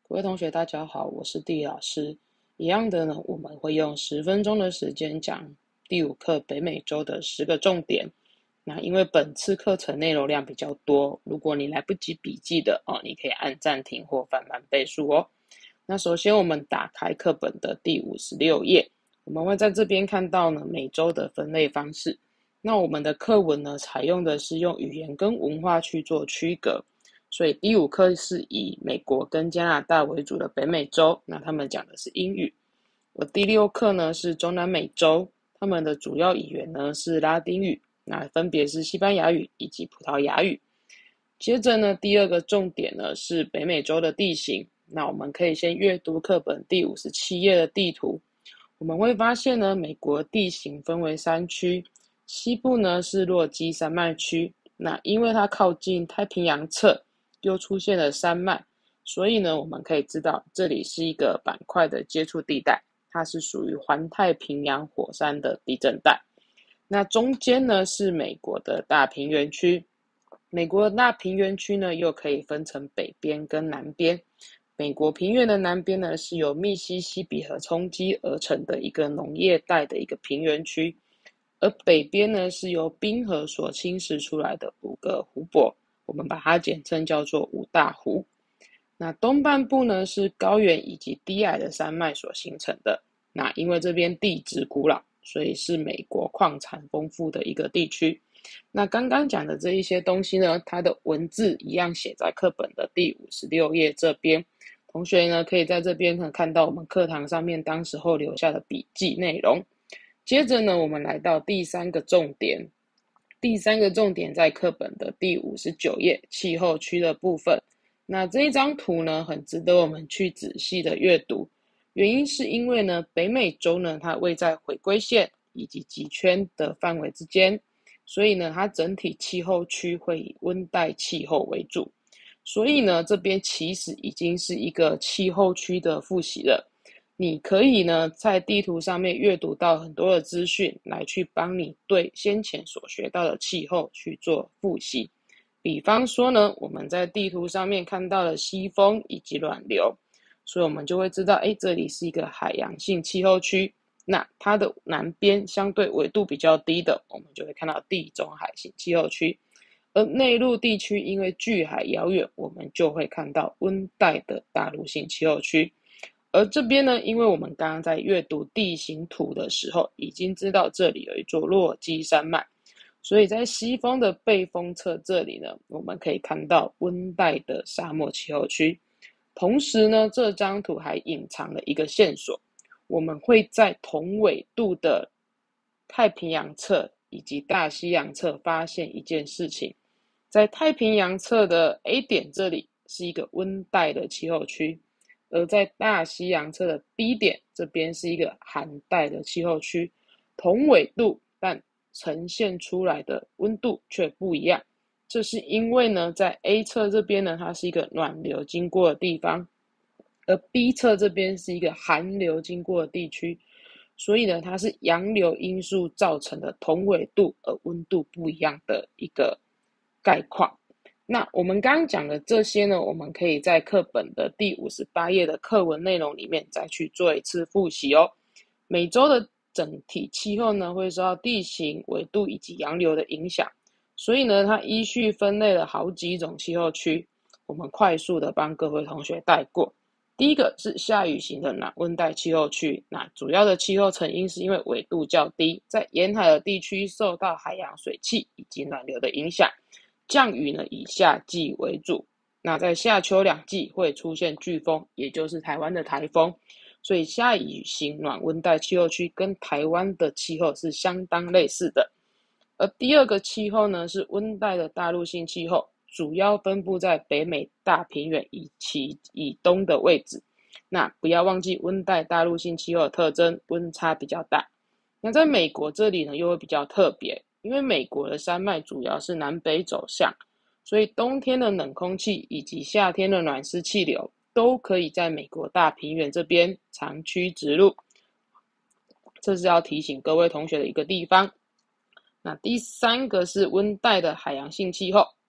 各位同学，大家好，我是地理老师。一样的呢，我们会用10分钟的时间讲第5课北美洲的10个重点。那因为本次课程内容量比较多，如果你来不及笔记的你可以按暂停或翻版背书哦。那首先我们打开课本的第56页，我们会在这边看到呢美洲的分类方式。那我们的课文呢，采用的是用语言跟文化去做区隔。所以第5课是以美国跟加拿大为主的北美洲，那他们讲的是英语。而第6课呢是中南美洲，他们的主要语言呢是拉丁语，那分别是西班牙语以及葡萄牙语。接着呢，第2个重点呢是北美洲的地形。那我们可以先阅读课本第57页的地图，我们会发现呢，美国地形分为3区，西部呢是落基山脉区，那因为它靠近太平洋侧，又出现了山脉，所以呢，我们可以知道这里是一个板块的接触地带，它是属于环太平洋火山的地震带。那中间呢是美国的大平原区，美国的大平原区呢又可以分成北边跟南边。美国平原的南边呢是由密西西比河冲击而成的一个农业带的一个平原区，而北边呢是由冰河所侵蚀出来的5个湖泊，我们把它简称叫做5大湖。那东半部呢是高原以及低矮的山脉所形成的，那因为这边地质古老，所以是美国矿产丰富的一个地区。那刚刚讲的这一些东西呢，它的文字一样写在课本的第56页这边，同学呢可以在这边看到我们课堂上面当时候留下的笔记内容。接着呢，我们来到第3个重点。第3个重点在课本的第59页气候区的部分。那这一张图呢，很值得我们去仔细的阅读。原因是因为呢，北美洲呢，它位在回归线以及极圈的范围之间，所以呢，它整体气候区会以温带气候为主。所以呢，这边其实已经是一个气候区的复习了。你可以呢在地图上面阅读到很多的资讯，来去帮你对先前所学到的气候去做复习。比方说呢，我们在地图上面看到了西风以及暖流，所以我们就会知道，这里是一个海洋性气候区。那它的南边相对纬度比较低的，我们就会看到地中海型气候区。而内陆地区因为距海遥远，我们就会看到温带的大陆性气候区。而这边呢，因为我们刚刚在阅读地形图的时候，已经知道这里有一座落基山脉，所以在西风的背风侧这里呢，我们可以看到温带的沙漠气候区。同时呢，这张图还隐藏了一个线索，我们会在同纬度的太平洋侧以及大西洋侧发现一件事情，在太平洋侧的 A 点这里是一个温带的气候区，而在大西洋侧的 B 点这边是一个寒带的气候区，同纬度但呈现出来的温度却不一样。这是因为呢，在 A 侧这边呢，它是一个暖流经过的地方，而 B 侧这边是一个寒流经过的地区，所以呢，它是洋流因素造成的同纬度而温度不一样的一个概况。那我们刚刚讲的这些呢，我们可以在课本的第58页的课文内容里面再去做一次复习哦。美洲的整体气候呢，会受到地形、纬度以及洋流的影响，所以呢，它依序分类了好几种气候区，我们快速的帮各位同学带过。第一个是下雨型的暖温带气候区，那主要的气候成因是因为纬度较低，在沿海的地区受到海洋水汽以及暖流的影响，降雨呢以夏季为主，那在夏秋2季会出现飓风，也就是台湾的台风，所以下雨型暖温带气候区跟台湾的气候是相当类似的。而第2个气候呢是温带的大陆性气候，主要分布在北美大平原以其以东的位置。那不要忘记温带大陆性气候的特征，温差比较大。那在美国这里呢又会比较特别，因为美国的山脉主要是南北走向，所以冬天的冷空气以及夏天的暖湿气流都可以在美国大平原这边长驱直入，这是要提醒各位同学的一个地方。那第3个是温带的海洋性气候，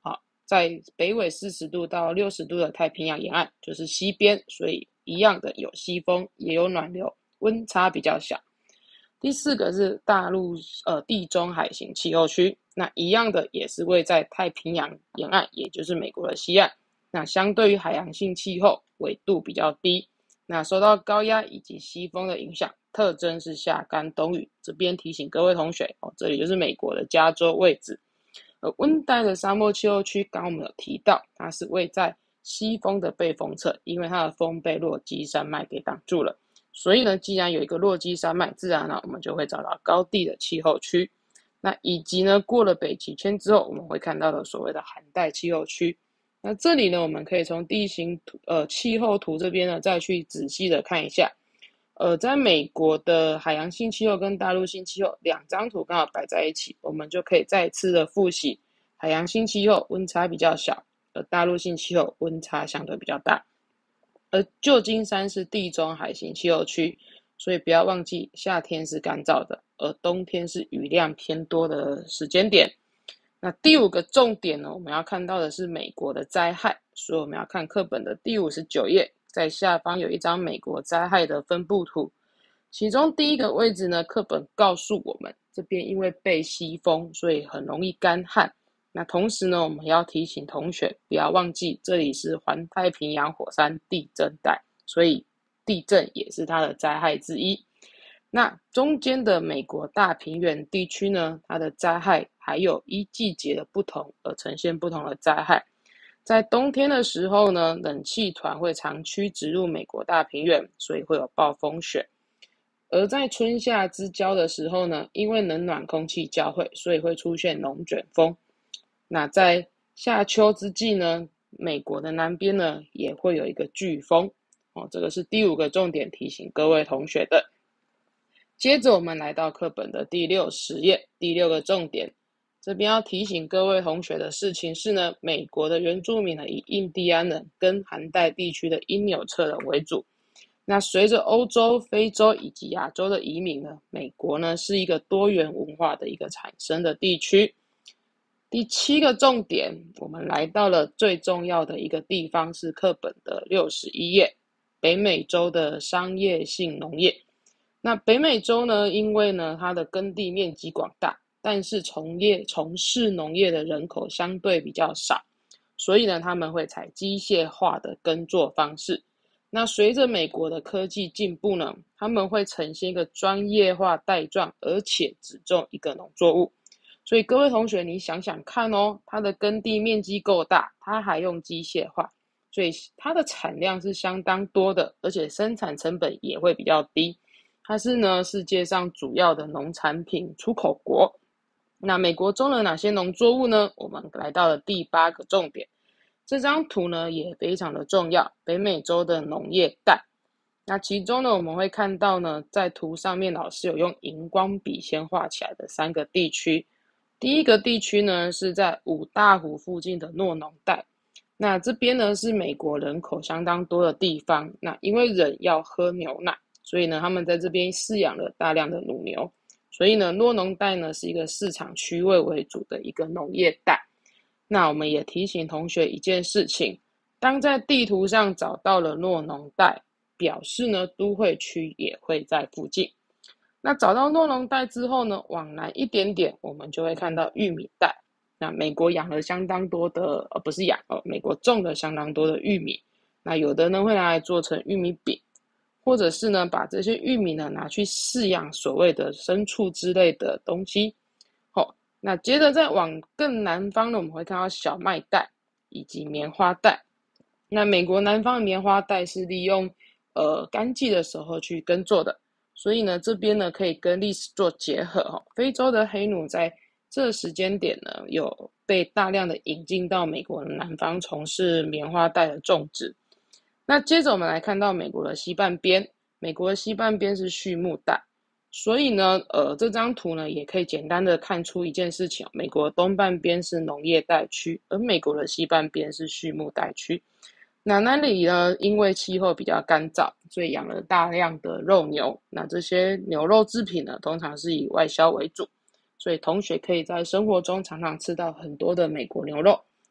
在北纬40度到60度的太平洋沿岸，就是西边，所以一样的有西风，也有暖流，温差比较小。第4个是大陆地中海型气候区，那一样的也是位在太平洋沿岸，也就是美国的西岸。那相对于海洋性气候，纬度比较低，那受到高压以及西风的影响，特征是下干冬雨。这边提醒各位同学这里就是美国的加州位置。温带的沙漠气候区，刚刚我们有提到，它是位在西风的背风侧，因为它的风被落基山脉给挡住了。所以呢，既然有一个落基山脉，自然呢，我们就会找到高地的气候区。那以及呢，过了北极圈之后，我们会看到的所谓的寒带气候区。那这里呢，我们可以从地形图气候图这边呢，再去仔细的看一下。在美国的海洋性气候跟大陆性气候2张图刚好摆在一起，我们就可以再次的复习海洋性气候温差比较小，而大陆性气候温差相对比较大。而旧金山是地中海型气候区，所以不要忘记夏天是干燥的，而冬天是雨量偏多的时间点。那第5个重点呢，我们要看到的是美国的灾害，所以我们要看课本的第59页，在下方有一张美国灾害的分布图。其中第1个位置呢，课本告诉我们这边因为背西风，所以很容易干旱。那同时呢，我们要提醒同学不要忘记这里是环太平洋火山地震带，所以地震也是它的灾害之一。那中间的美国大平原地区呢，它的灾害还有依季节的不同而呈现不同的灾害。在冬天的时候呢，冷气团会长驱直入美国大平原，所以会有暴风雪。而在春夏之交的时候呢，因为冷暖空气交汇，所以会出现龙卷风。那在夏秋之际呢，美国的南边呢也会有一个飓风这个是第5个重点提醒各位同学的。接着我们来到课本的第60页，第6个重点，这边要提醒各位同学的事情是呢，美国的原住民呢以印第安人跟寒带地区的因纽特人为主。那随着欧洲、非洲以及亚洲的移民呢，美国呢是一个多元文化的一个产生的地区。第7个重点，我们来到了最重要的一个地方，是课本的61页，北美洲的商业性农业。那北美洲呢，因为呢它的耕地面积广大，但是从事农业的人口相对比较少，所以呢他们会采机械化的耕作方式。那随着美国的科技进步呢，他们会呈现一个专业化带状，而且只种一个农作物。所以各位同学，你想想看它的耕地面积够大，它还用机械化，所以它的产量是相当多的，而且生产成本也会比较低。它是呢世界上主要的农产品出口国。那美国种了哪些农作物呢？我们来到了第8个重点。这张图呢也非常的重要，北美洲的农业带。那其中呢，我们会看到呢，在图上面老师有用荧光笔先画起来的3个地区。第1个地区呢是在五大湖附近的诺农带。那这边呢是美国人口相当多的地方。那因为人要喝牛奶，所以呢他们在这边饲养了大量的乳牛。所以呢诺农带呢是一个市场区位为主的一个农业带。那我们也提醒同学一件事情，当在地图上找到了诺农带，表示呢都会区也会在附近。那找到诺农带之后呢，往南一点点，我们就会看到玉米带。那美国养了相当多的，不是养美国种了相当多的玉米。那有的呢会拿来做成玉米饼，或者是呢把这些玉米呢拿去饲养所谓的牲畜之类的东西。那接着再往更南方呢，我们会看到小麦带以及棉花带。那美国南方的棉花带是利用干季的时候去耕作的，所以呢这边呢可以跟历史做结合非洲的黑奴在这时间点呢有被大量的引进到美国的南方从事棉花带的种植。那接着我们来看到美国的西半边，美国的西半边是畜牧带。所以呢这张图呢也可以简单的看出一件事情，美国东半边是农业带区，而美国的西半边是畜牧带区。那里呢因为气候比较干燥，所以养了大量的肉牛。那这些牛肉制品呢通常是以外销为主，所以同学可以在生活中常常吃到很多的美国牛肉。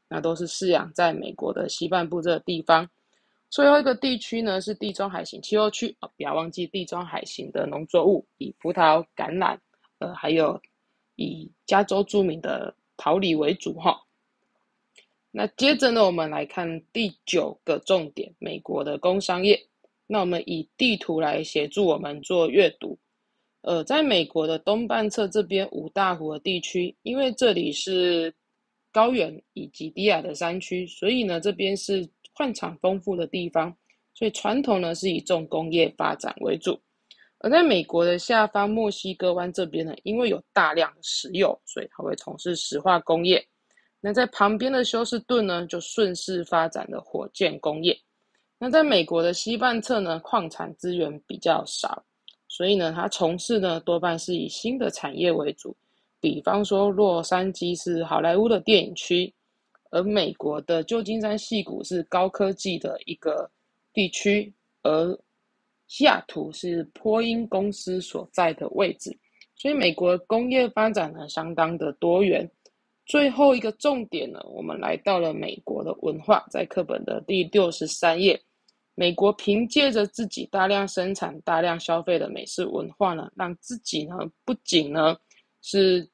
那都是饲养在美国的西半部这个地方。最后一个地区呢是地中海型气候区，不要忘记地中海型的农作物以葡萄、橄榄，还有以加州著名的桃李为主哈。那接着呢，我们来看第9个重点，美国的工商业。那我们以地图来协助我们做阅读。在美国的东半侧这边五大湖的地区，因为这里是高原以及低矮的山区，所以呢这边是矿产丰富的地方，所以传统呢是以重工业发展为主。而在美国的下方墨西哥湾这边呢，因为有大量的石油，所以它会从事石化工业。那在旁边的休斯顿呢，就顺势发展了火箭工业。那在美国的西半侧呢，矿产资源比较少，所以呢，它从事呢多半是以新的产业为主，比方说洛杉矶是好莱坞的电影区，而美国的旧金山矽谷是高科技的一个地区，而西雅图是波音公司所在的位置，所以美国工业发展呢相当的多元。最后一个重点呢，我们来到了美国的文化，在课本的第63页。美国凭借着自己大量生产、大量消费的美式文化呢，让自己呢不仅呢是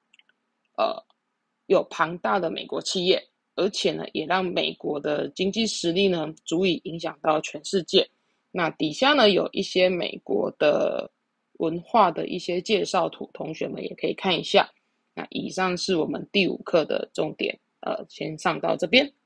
有庞大的美国企业，而且呢也让美国的经济实力呢足以影响到全世界。那底下呢有一些美国的文化的一些介绍图，同学们也可以看一下。那以上是我们第5课的重点，先上到这边。